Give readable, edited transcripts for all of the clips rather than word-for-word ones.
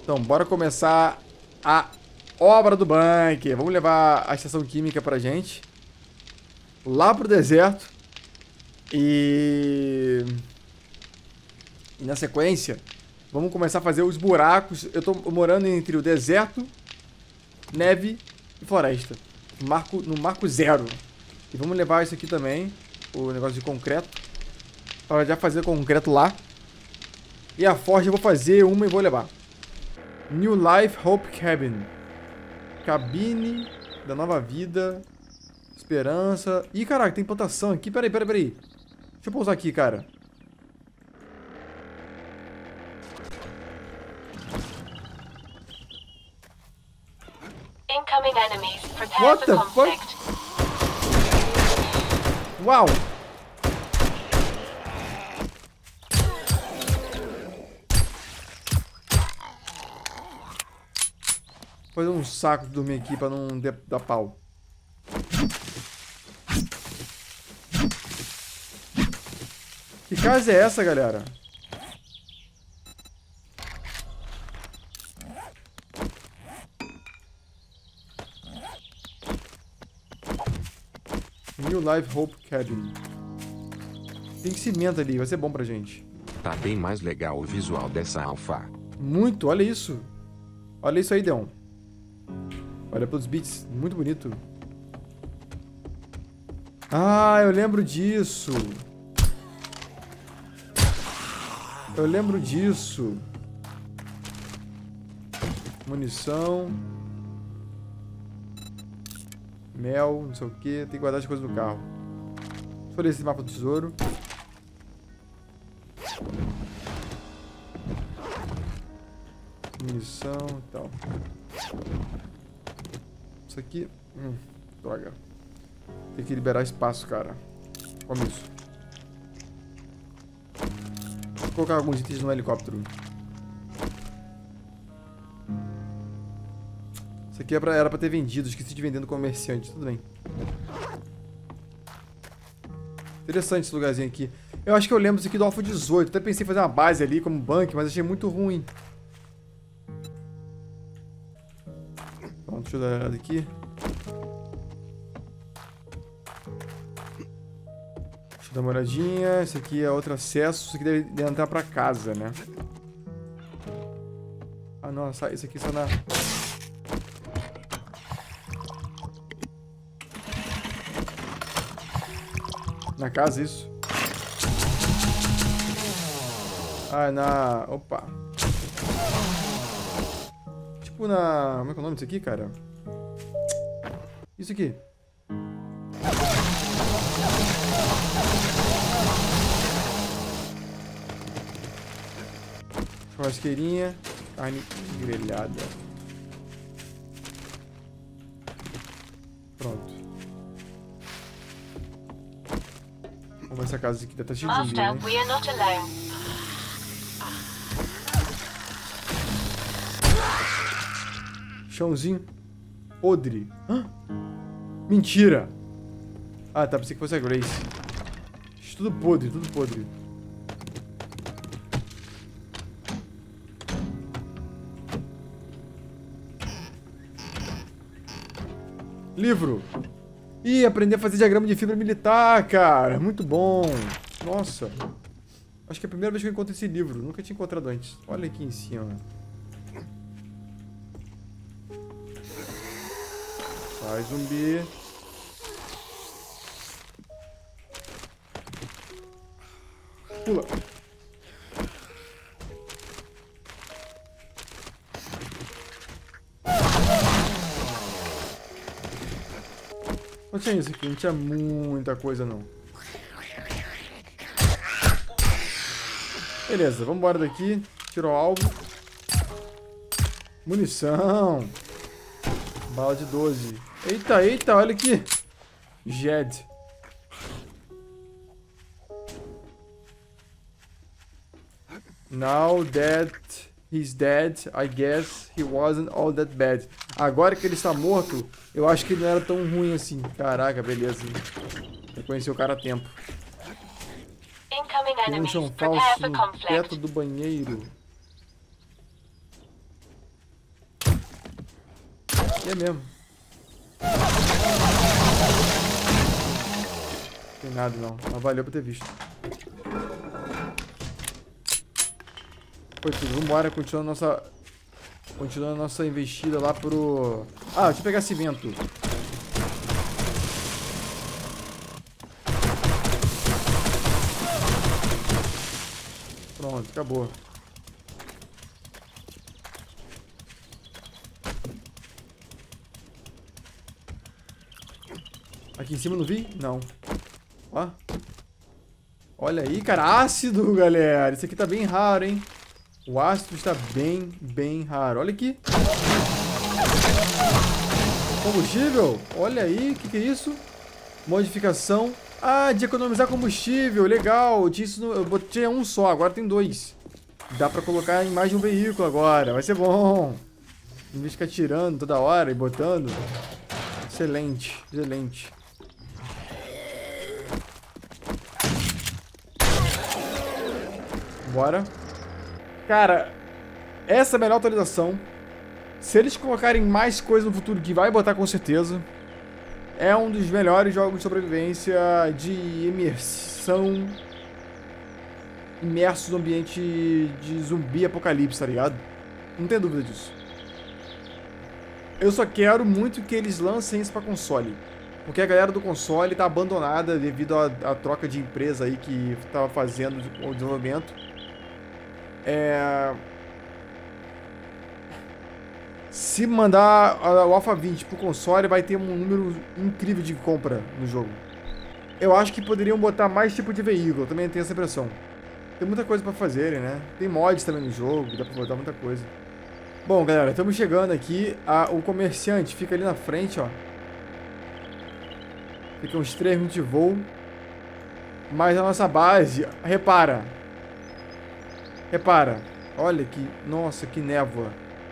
Então, bora começar a obra do bunker. Vamos levar a estação química pra gente. Lá pro deserto. E na sequência, vamos começar a fazer os buracos. Eu tô morando entre o deserto, neve e floresta. No marco 0. E vamos levar isso aqui também, o negócio de concreto, para já fazer concreto lá. E a forja eu vou fazer uma e vou levar. New Life Hope Cabin. Cabine da nova vida. Esperança. Ih, caraca, tem plantação aqui. Peraí. Deixa eu pousar aqui, cara. Incoming enemies. Prepare What for the fuck? conflict. Uau! Vou fazer um saco de dormir aqui pra não dar pau. Que casa é essa, galera? New Life Hope Cabin. Tem cimento ali, vai ser bom pra gente. Tá bem mais legal o visual dessa alfa. Muito, olha isso. Olha isso aí, Deon. Olha pelos bits, muito bonito. Ah, eu lembro disso. Munição. Mel, não sei o que. Tem que guardar as coisas no carro. Deixa eu ler esse mapa do tesouro. Munição e tal. Isso aqui... droga. Tem que liberar espaço, cara. Como isso? Vou colocar alguns itens no helicóptero. Isso aqui era pra ter vendido. Esqueci de vender no comerciante. Tudo bem. Interessante esse lugarzinho aqui. Eu acho que eu lembro isso aqui do Alpha 18. Até pensei em fazer uma base ali como bunker, mas achei muito ruim. Então, deixa eu dar uma olhada aqui. Deixa eu dar uma olhadinha. Esse aqui é outro acesso. Isso aqui deve entrar pra casa, né? Ah, não. Isso aqui só na... Na casa, isso. Ah, na... Opa. Tipo na... Como é que é o nome disso aqui, cara? Isso aqui. Churrasqueirinha. Carne grelhada. Pronto. Vamos ver essa casa aqui. Deve estar cheia de zumbi, Master, né? we are not alone. Chãozinho podre. Hã? Mentira! Ah, tá. Pensei que fosse a Grace. Tudo podre, tudo podre. Livro. Ih, aprender a fazer diagrama de fibra militar, cara. Muito bom. Nossa. Acho que é a primeira vez que eu encontro esse livro. Nunca tinha encontrado antes. Olha aqui em cima. Sai, zumbi. Pula. Não tinha isso aqui, não tinha muita coisa não. Beleza, vamos embora daqui. Tirou alvo. Munição. Bala de 12. Eita, olha aqui. Jed. Now that he's dead, I guess he wasn't all that bad. Agora que ele está morto, eu acho que ele não era tão ruim assim. Caraca, beleza. Eu conheci o cara a tempo. Incoming Tem um enemies. chão Prepare falso for no conflict. teto do banheiro. É mesmo. Não tem nada não. Mas valeu por ter visto. Pô, filho, vambora, continuando a nossa investida lá pro... Ah, deixa eu pegar cimento. Pronto, acabou. Aqui em cima não vi? Não. Ó. Olha aí, cara. Ácido, galera. Isso aqui tá bem raro, hein? O ácido está bem raro. Olha aqui. Combustível. Olha aí. O que é isso? Modificação. Ah, de economizar combustível. Legal. Eu botei um só. Agora tem 2. Dá pra colocar em mais de um veículo agora. Vai ser bom. Em vez de ficar tirando toda hora e botando. Excelente. Excelente. Bora. Cara, essa é a melhor atualização. Se eles colocarem mais coisa no futuro, que vai botar com certeza, é um dos melhores jogos de sobrevivência de imersão. Imerso no ambiente de zumbi apocalipse, tá ligado? Não tem dúvida disso. Eu só quero muito que eles lancem isso pra console. Porque a galera do console tá abandonada devido à troca de empresa aí que tava fazendo o desenvolvimento. Se mandar o Alpha 20 pro console, vai ter um número incrível de compra no jogo. Eu acho que poderiam botar mais tipo de veículo, eu também tenho essa impressão. Tem muita coisa pra fazerem, né? Tem mods também no jogo, dá pra botar muita coisa. Bom, galera, estamos chegando aqui. O comerciante fica ali na frente, ó. Fica uns 3 minutos de voo. Mas a nossa base, repara. Olha que... Nossa, que névoa.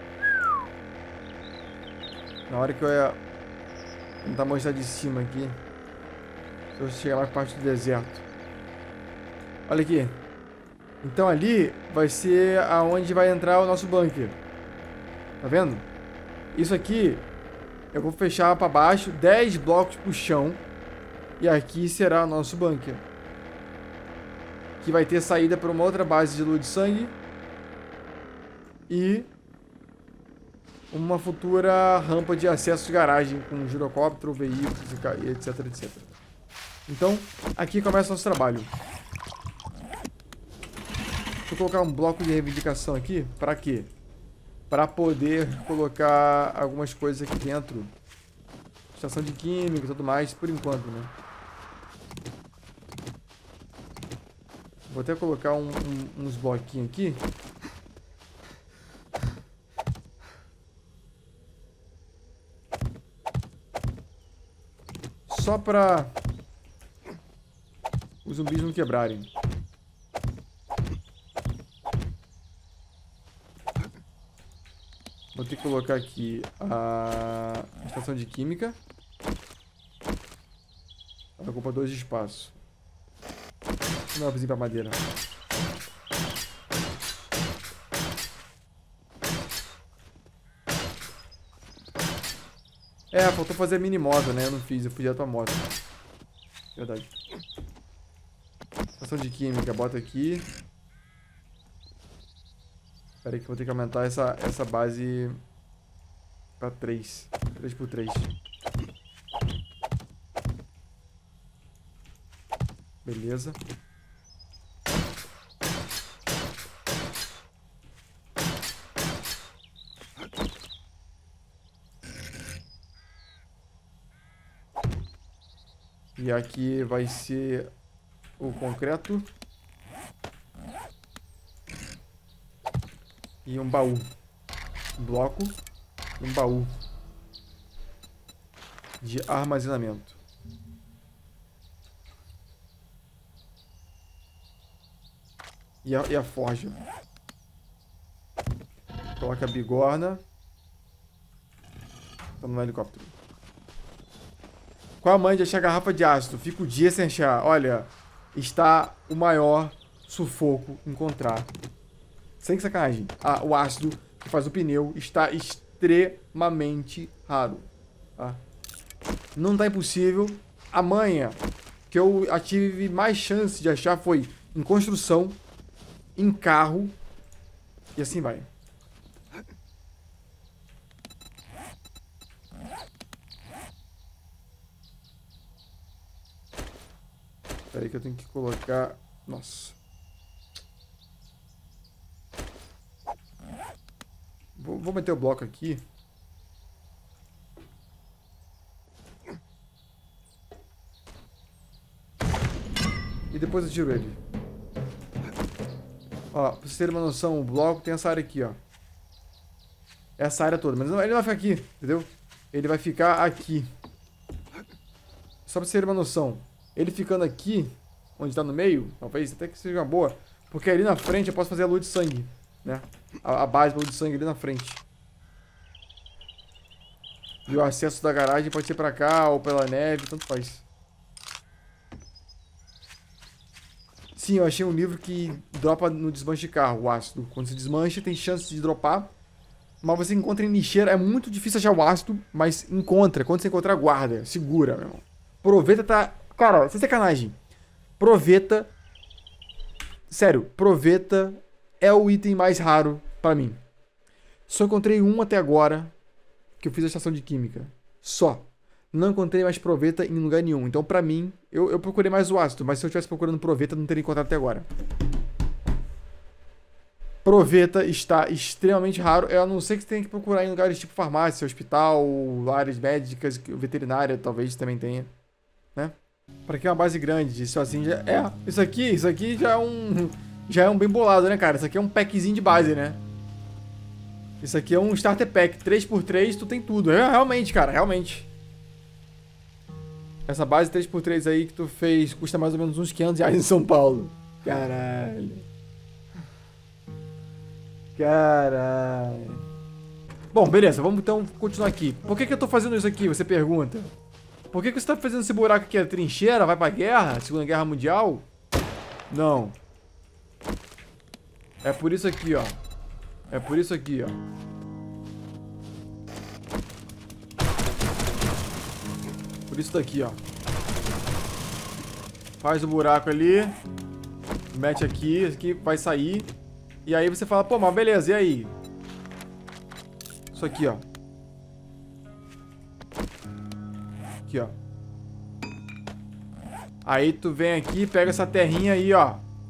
Na hora que eu ia tentar mostrar de cima aqui. Se eu chegar mais parte do deserto. Olha aqui. Então ali vai ser aonde vai entrar o nosso bunker. Tá vendo? Isso aqui eu vou fechar para baixo 10 blocos pro chão. E aqui será o nosso bunker. Que vai ter saída para uma outra base de lua de sangue. E uma futura rampa de acesso de garagem com girocóptero, veículos, e etc, etc. Então, aqui começa o nosso trabalho. Deixa eu colocar um bloco de reivindicação aqui. Para quê? Para poder colocar algumas coisas aqui dentro. Estação de química e tudo mais, por enquanto, né? Vou até colocar uns bloquinhos aqui. Só para os zumbis não quebrarem. Vou ter que colocar aqui a estação de química. Ela ocupa 2 de espaço. Não, vizinho pra madeira. Faltou fazer a mini moto, né? Eu não fiz, eu fui direto pra moto. Verdade. Estação de química, bota aqui. Espera aí que eu vou ter que aumentar essa base pra 3. 3 por 3. Beleza. E aqui vai ser o concreto. E um baú. Um bloco e um baú de armazenamento. E a forja. Coloca a bigorna. Estamos no helicóptero. Qual a mãe de achar garrafa de ácido? Fica o dia sem achar. Olha, está o maior sufoco encontrar. Sem sacanagem. O ácido que faz o pneu está extremamente raro. Tá? Não tá impossível. A manha que eu tive mais chance de achar foi em construção, em carro e assim vai. Espera aí que eu tenho que colocar... Nossa. Vou meter o bloco aqui. E depois eu tiro ele. Ó, pra vocês terem uma noção, o bloco tem essa área aqui, ó. Essa área toda. Mas não, ele não vai ficar aqui, entendeu? Ele vai ficar aqui. Só pra vocês terem uma noção. Ele ficando aqui, onde tá no meio, talvez até que seja uma boa. Porque ali na frente eu posso fazer a lua de sangue, né? A base da lua de sangue ali na frente. E o acesso da garagem pode ser pra cá ou pela neve, tanto faz. Sim, eu achei um livro que dropa no desmanche de carro, o ácido. Quando se desmancha, tem chance de dropar. Mas você encontra em lixeira. É muito difícil achar o ácido, mas encontra. Quando você encontrar, guarda. Segura, meu irmão. Proveta tá... Cara, sem sacanagem. Proveta... Sério, proveta é o item mais raro pra mim. Só encontrei um até agora, que eu fiz a estação de química. Só. Não encontrei mais proveta em lugar nenhum. Então, pra mim, eu procurei mais o ácido. Mas se eu estivesse procurando proveta, não teria encontrado até agora. Proveta está extremamente raro. A não ser que você tenha que procurar em lugares tipo farmácia, hospital, áreas médicas, veterinária, talvez também tenha. Né? Pra que uma base grande, isso assim já... isso aqui já é um... Já é um bem bolado, né, cara? Isso aqui é um packzinho de base, né? Isso aqui é um starter pack. 3x3, tu tem tudo. Realmente, cara, realmente. Essa base 3x3 aí que tu fez custa mais ou menos uns R$500 em São Paulo. Caralho. Caralho. Bom, beleza. Vamos então continuar aqui. Por que eu tô fazendo isso aqui, você pergunta? Por que você tá fazendo esse buraco aqui? É trincheira? Vai pra guerra? Segunda Guerra Mundial? Não. É por isso aqui, ó. É por isso aqui, ó. Por isso daqui, ó. Faz o buraco ali. Mete aqui. Esse aqui vai sair. E aí você fala, pô, mas beleza, e aí? Isso aqui, ó. Aqui, ó. Aí tu vem aqui, pega essa terrinha aí, ó.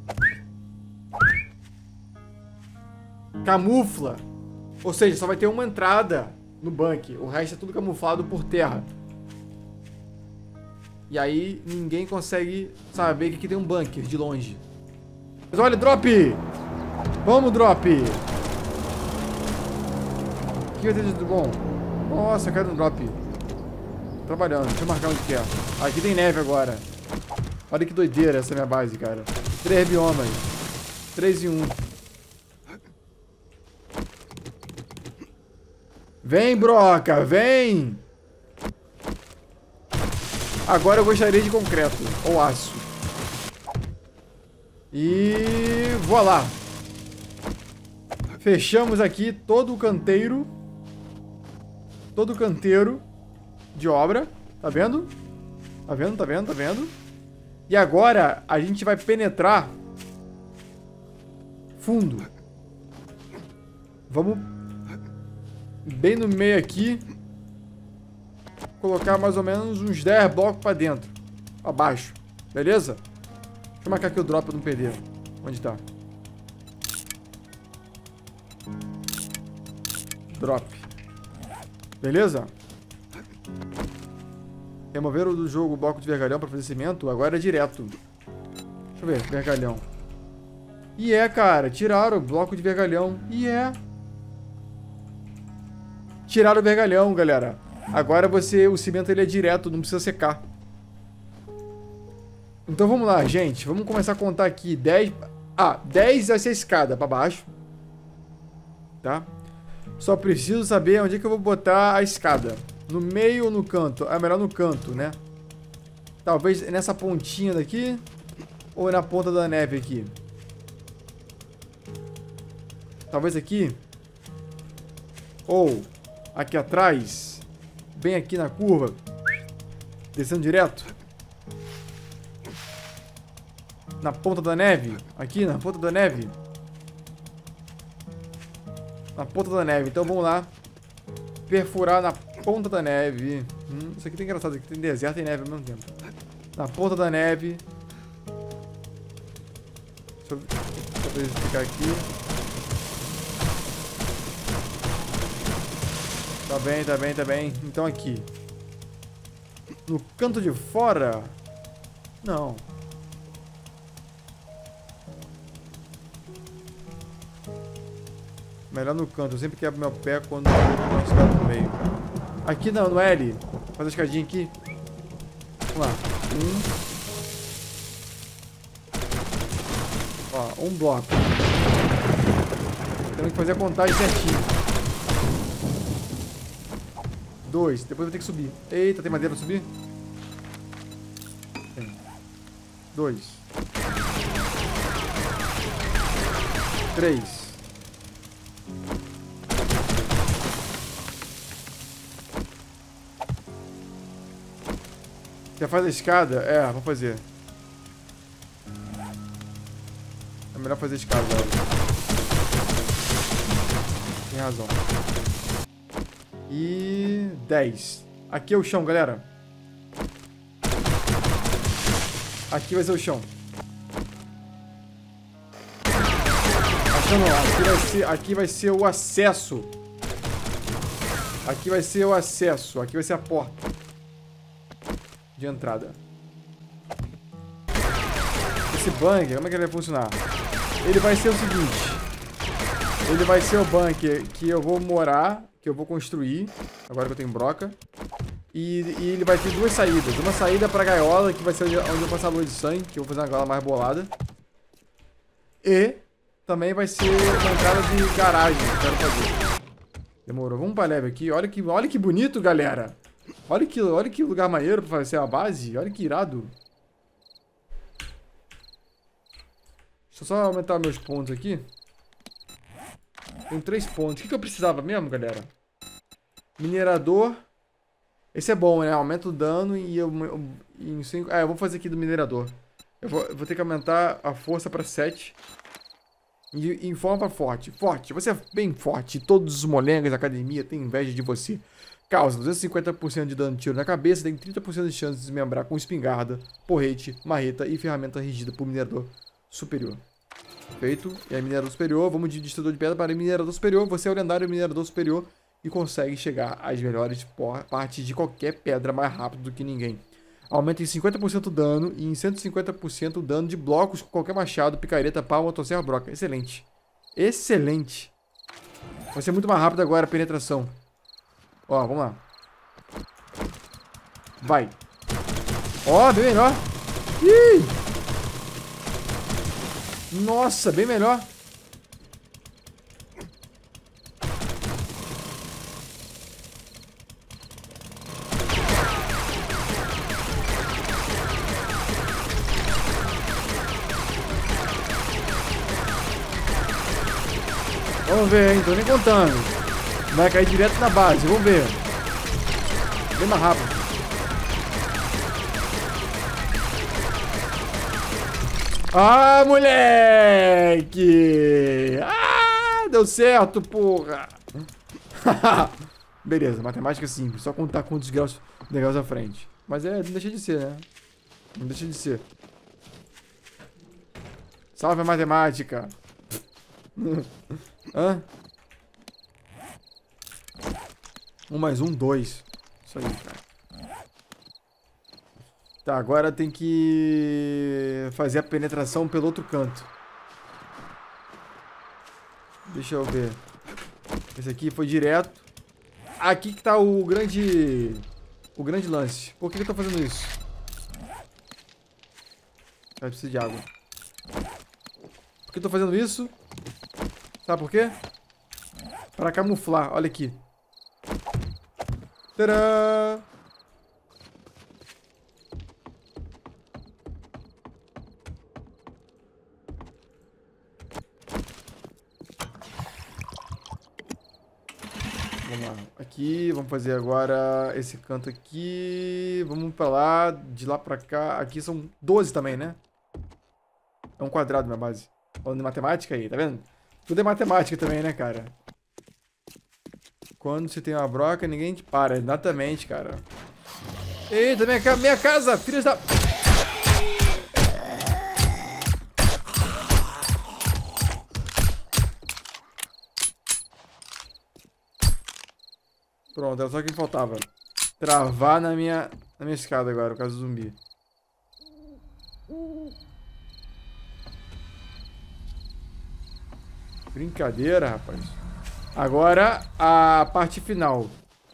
Camufla. Ou seja, só vai ter uma entrada no bunker. O resto é tudo camuflado por terra. E aí ninguém consegue saber que aqui tem um bunker de longe. Mas olha, drop! Vamos, drop! O que vai ter de tudo bom? Nossa, caiu no drop. Tô trabalhando, deixa eu marcar onde que é. Aqui tem neve agora. Olha que doideira essa minha base, cara. 3 biomas. 3 em 1. Vem, broca, vem! Agora eu gostaria de concreto, ou aço. E... voilá! Fechamos aqui todo o canteiro. Todo o canteiro de obra. Tá vendo? Tá vendo, tá vendo, tá vendo? E agora a gente vai penetrar fundo. Vamos bem no meio aqui. Colocar mais ou menos uns 10 blocos pra dentro. Abaixo. Beleza? Deixa eu marcar aqui o drop pra não perder. Onde tá? Drop. Beleza? Removeram do jogo o bloco de vergalhão pra fazer cimento. Agora é direto. Deixa eu ver. Vergalhão. E cara. Tiraram o bloco de vergalhão. Tiraram o vergalhão, galera. Agora o cimento ele é direto, não precisa secar. Então vamos lá, gente. Vamos começar a contar aqui. 10... 10 vai ser a escada pra baixo. Tá? Só preciso saber onde é que eu vou botar a escada. No meio ou no canto? É melhor no canto, né? Talvez nessa pontinha daqui. Ou na ponta da neve aqui. Talvez aqui. Ou aqui atrás. Bem aqui na curva. Descendo direto. Na ponta da neve. Aqui, na ponta da neve. Na ponta da neve. Então vamos lá. Perfurar na ponta da neve. Isso aqui tá engraçado. Aqui tem deserto e neve ao mesmo tempo. Na ponta da neve. Deixa eu verificar aqui. Tá bem, tá bem, tá bem. Então aqui. No canto de fora? Não. Melhor no canto. Eu sempre quebro meu pé quando eu escada no meio. Aqui não, no L. Faz a escadinha aqui. Vamos lá. Ó, um bloco. Temos que fazer a contagem certinho. 2. Depois eu vou ter que subir. Eita, tem madeira pra subir? Tem. 2. 3. Quer fazer a escada? É, vou fazer. É melhor fazer a escada logo. Tem razão. E 10. Aqui é o chão, galera. Aqui vai ser o chão. Achando lá. Aqui vai ser o acesso. Aqui vai ser o acesso. Aqui vai ser a porta de entrada. Esse bunker, como é que ele vai funcionar? Ele vai ser o seguinte. Ele vai ser o bunker que eu vou morar, que eu vou construir, agora que eu tenho broca. E ele vai ter duas saídas. Uma saída pra gaiola, que vai ser onde eu passar a lua de sangue, que eu vou fazer uma gaiola mais bolada. E também vai ser uma entrada de garagem que eu quero fazer. Demorou. Vamos pra leve aqui. Olha que bonito, galera. Olha que lugar maneiro pra fazer a base. Olha que irado. Deixa eu só aumentar meus pontos aqui. Tem 3 pontos. O que eu precisava mesmo, galera? Minerador. Esse é bom, né? Aumenta o dano e eu em 5... eu vou fazer aqui do minerador. Eu vou ter que aumentar a força pra 7. E em forma forte. Forte. Você é bem forte. Todos os molengas da academia têm inveja de você. Causa 250% de dano de tiro na cabeça. Tem 30% de chance de desmembrar com espingarda, porrete, marreta e ferramenta rígida por minerador superior. Feito. E aí, minerador superior. Vamos de destruidor de pedra para minerador superior. Você é o lendário minerador superior e consegue chegar às melhores partes de qualquer pedra mais rápido do que ninguém. Aumenta em 50% o dano e em 150% o dano de blocos com qualquer machado, picareta, pau, motosserra, broca. Excelente. Excelente. Vai ser muito mais rápido agora a penetração. Ó, vamos lá. Vai. Ó, bem melhor. Ih! Nossa, bem melhor. Vamos ver, hein? Tô nem contando. Vai cair direto na base, vamos ver. Bem mais rápido. Ah, moleque! Ah, deu certo, porra! Beleza, matemática simples. Só contar quantos graus à frente. Mas não deixa de ser, né? Não deixa de ser. Salve a matemática! Hã? 1 mais 1, 2. Isso aí, cara. Tá, agora tem que fazer a penetração pelo outro canto. Deixa eu ver. Esse aqui foi direto. Aqui que tá o grande lance. Por que eu tô fazendo isso? Vai precisar de água. Por que eu tô fazendo isso? Sabe por quê? Pra camuflar. Olha aqui. Tadã! Vamos lá. Aqui, vamos fazer agora esse canto aqui. Vamos pra lá, de lá pra cá. Aqui são 12 também, né? É um quadrado minha base. Falando de matemática aí, tá vendo? Tudo é matemática também, né, cara? Quando você tem uma broca, ninguém te para. Exatamente, cara. Eita, minha casa! Filhas da... Pronto, era só o que faltava. Travar na minha escada agora, por causa do zumbi. Brincadeira, rapaz. Agora, a parte final.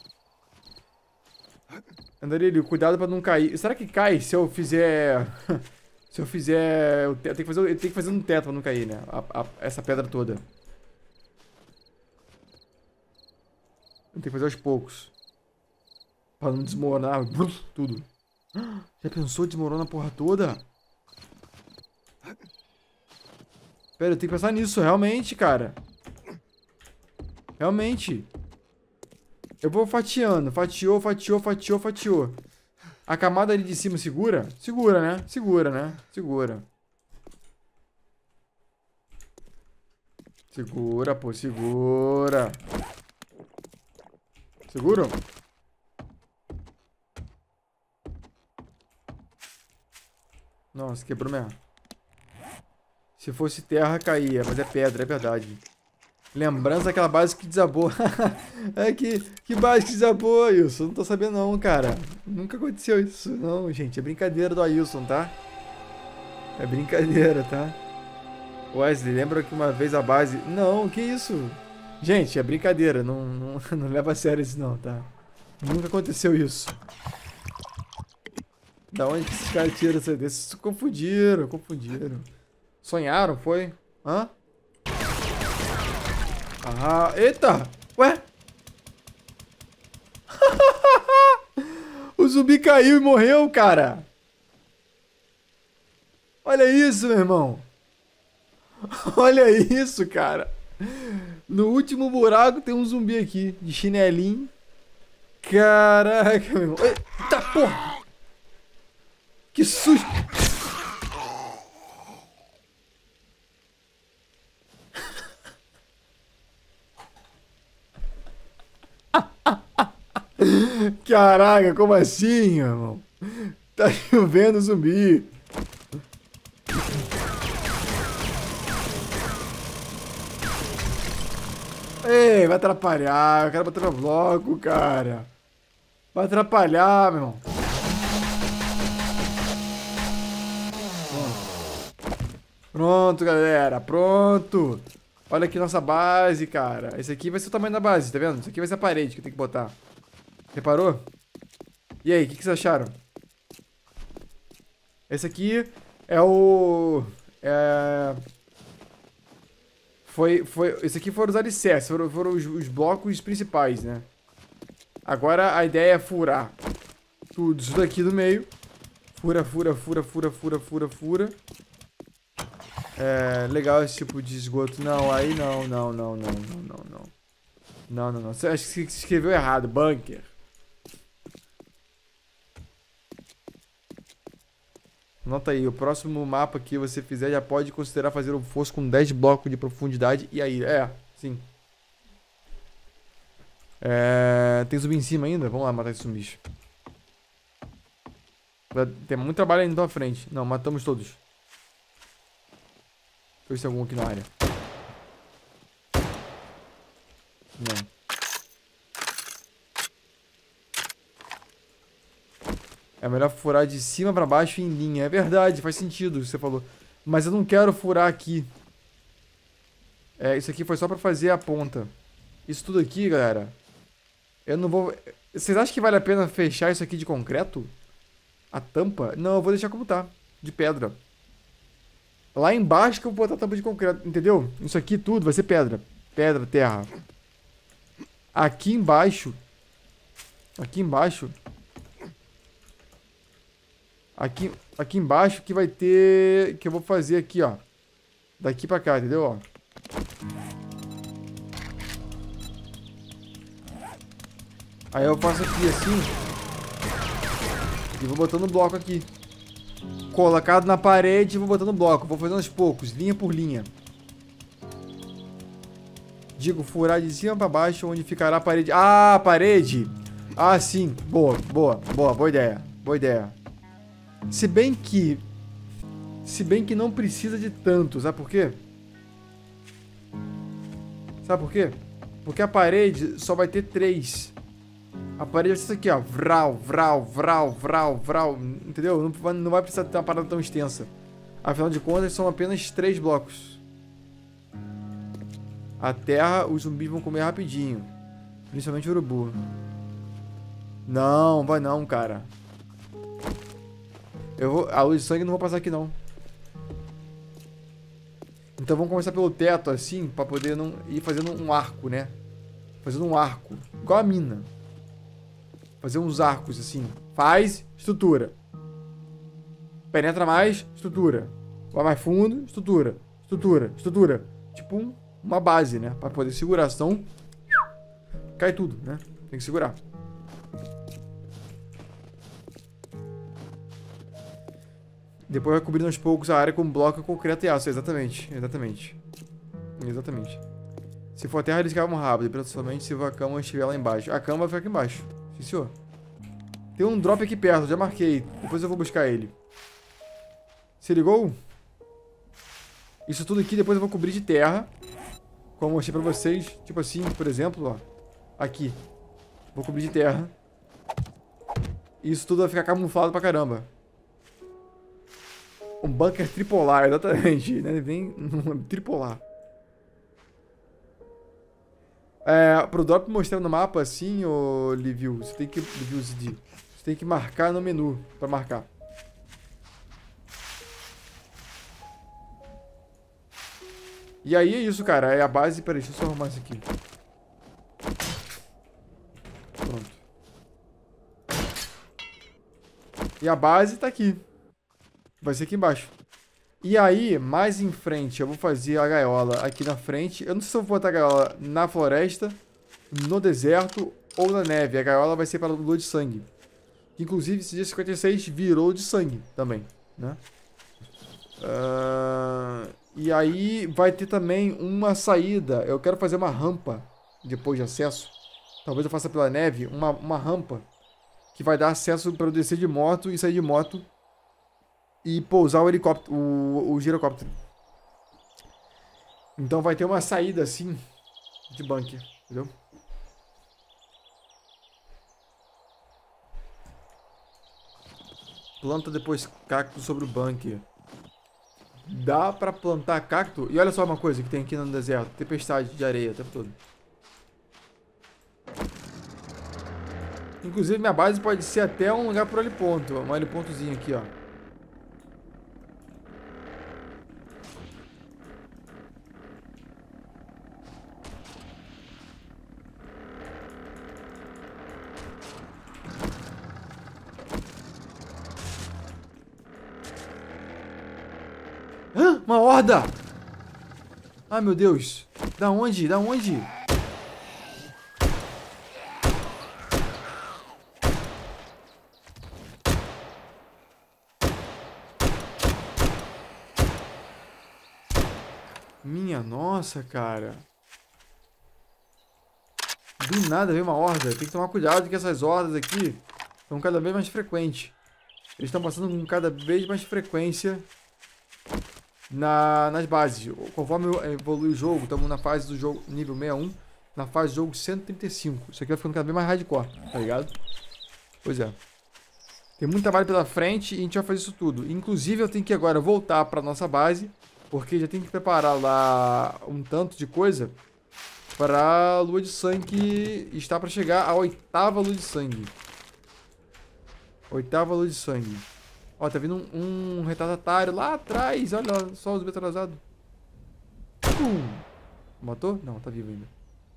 Andarilho, cuidado pra não cair. Será que cai se eu fizer... se eu fizer... Eu tenho que fazer no teto pra não cair, né? Essa pedra toda. Eu tenho que fazer aos poucos. Pra não desmoronar tudo. Já pensou desmoronar a porra toda? Pera, eu tenho que pensar nisso, realmente, cara. Realmente. Eu vou fatiando. Fatiou. A camada ali de cima segura? Segura, né? Segura. Segura, pô, segura. Seguro? Nossa, quebrou mesmo. Se fosse terra, caía, mas é pedra, é verdade. Lembrança daquela base que desabou. que base que desabou, Ailson? Não tô sabendo não, cara. Nunca aconteceu isso, não, gente. É brincadeira do Ailson, tá? É brincadeira, tá? Wesley, lembra que uma vez a base... Não, que isso? Gente, é brincadeira. Não leva a sério isso não, tá? Nunca aconteceu isso. Da onde que esses caras tiram essa desses? Confundiram. Sonharam, foi? Hã? Ah, eita! Ué? O zumbi caiu e morreu, cara! Olha isso, meu irmão! Olha isso, cara! No último buraco tem um zumbi aqui, de chinelinho. Caraca, meu irmão! Eita porra! Que susto! Caraca, como assim, meu irmão? Tá chovendo zumbi. Ei, vai atrapalhar. Eu quero botar no bloco, cara. Vai atrapalhar, meu irmão. Pronto, galera. Pronto. Olha aqui nossa base, cara. Esse aqui vai ser o tamanho da base, tá vendo? Isso aqui vai ser a parede que eu tenho que botar. Reparou? E aí, o que vocês acharam? Esse aqui é o... Esse aqui foram os alicerces, foram os blocos principais, né? Agora a ideia é furar tudo isso daqui no meio. Fura. É legal esse tipo de esgoto. Não, aí não. Não. Você acha que você escreveu errado, bunker. Nota aí, o próximo mapa que você fizer já pode considerar fazer um fosso com 10 blocos de profundidade. E aí, sim. Tem zumbi em cima ainda? Vamos lá matar esse zumbi. Tem muito trabalho ainda pela frente. Não, matamos todos. Deixa eu ver se tem algum aqui na área. Não. É melhor furar de cima pra baixo em linha. É verdade, faz sentido o que você falou. Mas eu não quero furar aqui. Isso aqui foi só pra fazer a ponta. Isso tudo aqui, galera. Eu não vou... Vocês acham que vale a pena fechar isso aqui de concreto? A tampa? Não, eu vou deixar como tá. De pedra. Lá embaixo que eu vou botar a tampa de concreto. Entendeu? Isso aqui tudo vai ser pedra. Pedra, terra. Aqui embaixo... Aqui embaixo que vai ter... Que eu vou fazer aqui, ó. Daqui pra cá, entendeu? Ó. Aí eu faço aqui assim. E vou botando bloco aqui. Colocado na parede e vou botando bloco. Vou fazendo aos poucos, linha por linha. Digo, furar de cima pra baixo, onde ficará a parede. Ah, a parede! Ah, sim. Boa, boa, boa. Boa ideia. Boa ideia. Se bem que não precisa de tanto. Sabe por quê? Sabe por quê? Porque a parede só vai ter 3. A parede vai ser isso aqui, ó. Vral, vral, vral, vral, vral. Entendeu? Não vai precisar ter uma parada tão extensa. Afinal de contas, são apenas 3 blocos. A terra, os zumbis vão comer rapidinho. Principalmente o urubu. Não, vai não, cara. A luz de sangue não vou passar aqui, não. Então vamos começar pelo teto, assim, pra poder não ir fazendo um arco, né? Fazendo um arco. Igual a mina. Fazer uns arcos, assim. Faz, estrutura. Penetra mais, estrutura. Vai mais fundo, estrutura. Estrutura, estrutura. Tipo uma base, né? Pra poder segurar, senão cai tudo, né? Tem que segurar. Depois vai cobrindo aos poucos a área com bloco, concreto e aço. Exatamente, exatamente. Exatamente. Se for terra, eles cavam rápido. Principalmente se a cama estiver lá embaixo. A cama vai ficar aqui embaixo. Sim, senhor. Tem um drop aqui perto, já marquei. Depois eu vou buscar ele. Se ligou? Isso tudo aqui depois eu vou cobrir de terra. Como eu mostrei pra vocês. Tipo assim, por exemplo, ó. Aqui. Vou cobrir de terra. Isso tudo vai ficar camuflado pra caramba. Um bunker tripolar, exatamente. Né? Vem tripolar. Pro drop mostrar no mapa assim, ô Liviu, você tem que marcar no menu pra marcar. E aí é isso, cara. É a base. Peraí, deixa eu só arrumar isso aqui. Pronto. E a base tá aqui. Vai ser aqui embaixo. E aí, mais em frente, eu vou fazer a gaiola aqui na frente. Eu não sei se eu vou botar a gaiola na floresta, no deserto ou na neve. A gaiola vai ser para a lua de sangue. Inclusive, esse dia 56 virou de sangue também, né? E aí vai ter também uma saída. Eu quero fazer uma rampa depois de acesso. Talvez eu faça pela neve uma rampa que vai dar acesso para eu descer de moto e sair de moto e pousar o helicóptero, o girocóptero. Então vai ter uma saída assim de bunker, entendeu? Planta depois cacto sobre o bunker. Dá pra plantar cacto? E olha só uma coisa que tem aqui no deserto. Tempestade de areia o tempo todo. Inclusive minha base pode ser até um lugar por heliponto. Um helipontozinho aqui, ó. Uma horda! Ai, meu Deus. Da onde? Da onde? Minha nossa, cara. Do nada veio uma horda. Tem que tomar cuidado que essas hordas aqui são cada vez mais frequentes. Eles estão passando com cada vez mais frequência nas bases. Conforme evolui o jogo, estamos na fase do jogo nível 61, na fase do jogo 135. Isso aqui vai ficando cada vez mais hardcore, tá ligado? Pois é. Tem muito trabalho pela frente e a gente vai fazer isso tudo. Inclusive eu tenho que agora voltar para nossa base, porque já tem que preparar lá um tanto de coisa para a lua de sangue. Está para chegar a 8ª lua de sangue. 8ª lua de sangue. Ó, tá vindo um retardatário lá atrás. Olha só os atrasados. Matou? Não, tá vivo ainda.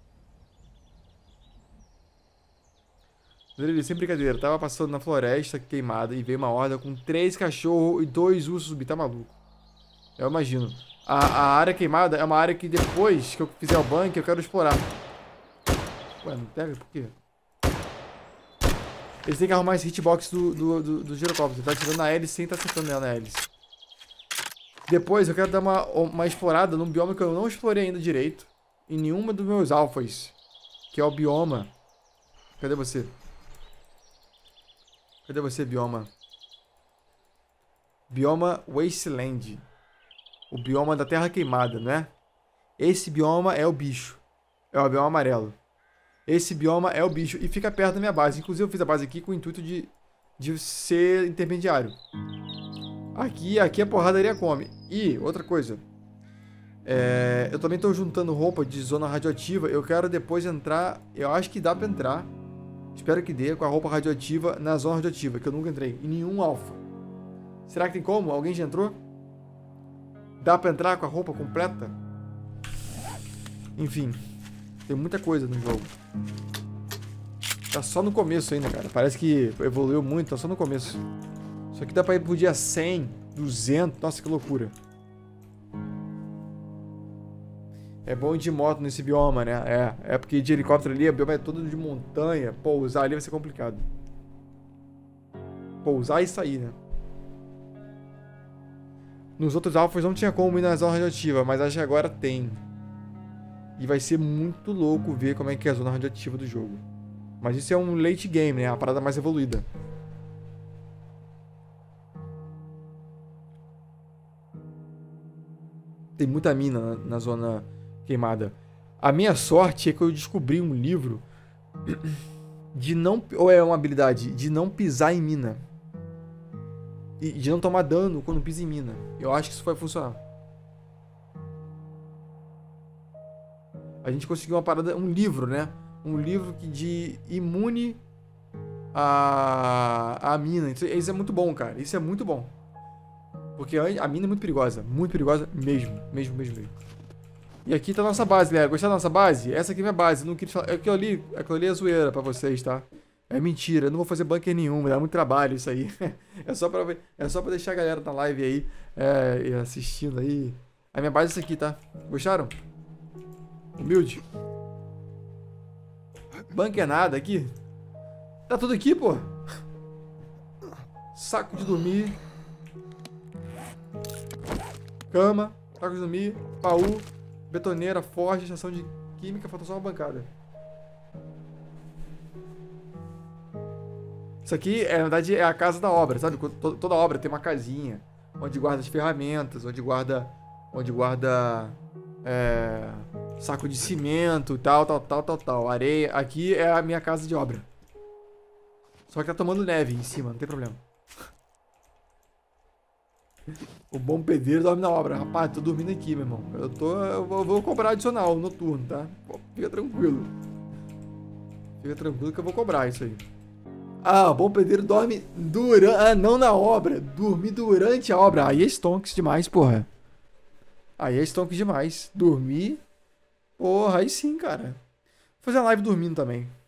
Ele, sem brincadeira, tava passando na floresta queimada e veio uma horda com 3 cachorros e 2 ursos zumbi. Tá maluco? Eu imagino. A área queimada é uma área que depois que eu fizer o bunker eu quero explorar. Ué, não pega? Por quê? Eles têm que arrumar esse hitbox do girocóptero. Tá atirando na hélice sem tá acertando ela na hélice. Depois eu quero dar uma explorada num bioma que eu não explorei ainda direito. Em nenhuma dos meus alfas. Que é o bioma. Cadê você? Cadê você, bioma? Bioma Wasteland. O bioma da Terra Queimada, né? Esse bioma é o bicho. É o bioma amarelo. Esse bioma é o bicho. E fica perto da minha base. Inclusive eu fiz a base aqui com o intuito de ser intermediário. Aqui a porradaria come. E outra coisa. Eu também estou juntando roupa de zona radioativa. Eu quero depois entrar. Eu acho que dá pra entrar. Espero que dê com a roupa radioativa na zona radioativa. Que eu nunca entrei em nenhum alfa. Será que tem como? Alguém já entrou? Dá pra entrar com a roupa completa? Enfim. Tem muita coisa no jogo. Tá só no começo ainda, cara. Parece que evoluiu muito. Tá só no começo. Isso aqui dá pra ir pro dia 100, 200. Nossa, que loucura. É bom ir de moto nesse bioma, né? É porque de helicóptero ali, o bioma é todo de montanha. Pousar ali vai ser complicado. Pousar e sair, né? Nos outros alfas não tinha como ir na zona radioativa, mas acho que agora tem. E vai ser muito louco ver como é que é a zona radioativa do jogo. Mas isso é um late game, né? A parada mais evoluída. Tem muita mina na zona queimada. A minha sorte é que eu descobri um livro de não... Ou é uma habilidade de não pisar em mina. E de não tomar dano quando pisa em mina. Eu acho que isso vai funcionar. A gente conseguiu uma parada... Um livro, né? Um livro que de imune a mina. Isso é muito bom, cara. Isso é muito bom. Porque a mina é muito perigosa. Muito perigosa mesmo. Mesmo. E aqui tá a nossa base, galera. Gostaram da nossa base? Essa aqui é a minha base. Não queria falar... Aquilo ali é zoeira pra vocês, tá? É mentira. Eu não vou fazer bunker nenhum. Dá muito trabalho isso aí. É só pra deixar a galera na live aí. Assistindo aí. A minha base é essa aqui, tá? Gostaram? Humilde. Bunker nada aqui. Tá tudo aqui, pô. Saco de dormir. Cama. Saco de dormir. Baú. Betoneira. Forja. Estação de química. Falta só uma bancada. Isso aqui, na verdade, é a casa da obra, sabe? Toda obra tem uma casinha. Onde guarda as ferramentas. Onde guarda saco de cimento, tal. Areia. Aqui é a minha casa de obra. Só que tá tomando neve em cima, não tem problema. O bom pedreiro dorme na obra. Rapaz, tô dormindo aqui, meu irmão. Eu vou cobrar adicional noturno, tá? Fica tranquilo. Fica tranquilo que eu vou cobrar isso aí. Ah, o bom pedreiro dorme durante... não na obra. Dormir durante a obra. Aí é stonks demais, porra. Aí é stonks demais. Dormir... Porra, aí sim, cara. Vou fazer uma live dormindo também.